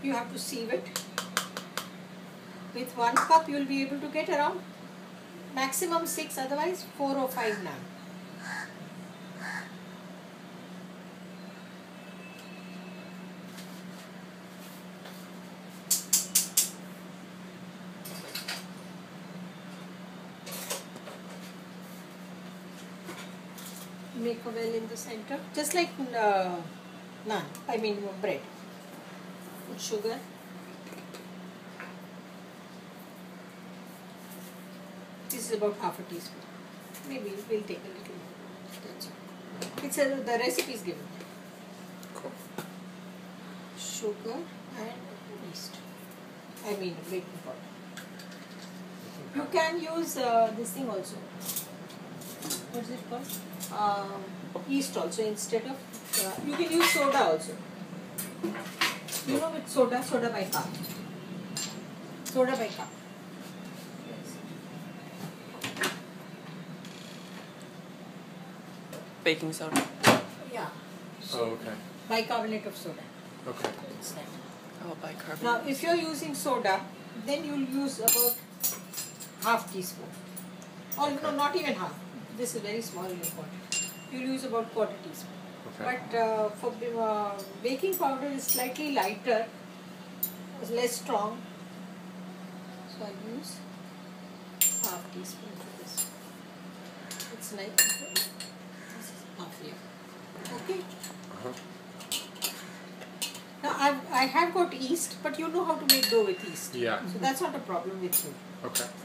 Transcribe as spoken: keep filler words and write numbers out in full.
you have to sieve it. With one cup you will be able to get around maximum six, otherwise four or five naan. Make a well in the center, just like uh, naan, I mean bread. Put sugar. This is about half a teaspoon. Maybe we'll take a little more. That's all. It's a, the recipe is given. Cool. Sugar and yeast. I mean baking powder. You can use uh, this thing also. What's it called? Um, yeast also instead of. Uh, you can use soda also. You know with soda, soda by cup. Soda by cup. Baking soda. Yeah. Oh, okay. Bicarbonate of soda. Okay. It's that. Oh, bicarbonate. Now, if you're using soda, then you'll use about half teaspoon. Or no, not even half. This is very small in quantity. You'll use about quarter teaspoon. Okay. But uh, for uh, baking powder is slightly lighter, it's less strong. So I use half teaspoon for this. It's like this is half here. Okay. Uh-huh. Now I've, I have got yeast, but you know how to make dough with yeast. Yeah. So that's not a problem with you. Okay.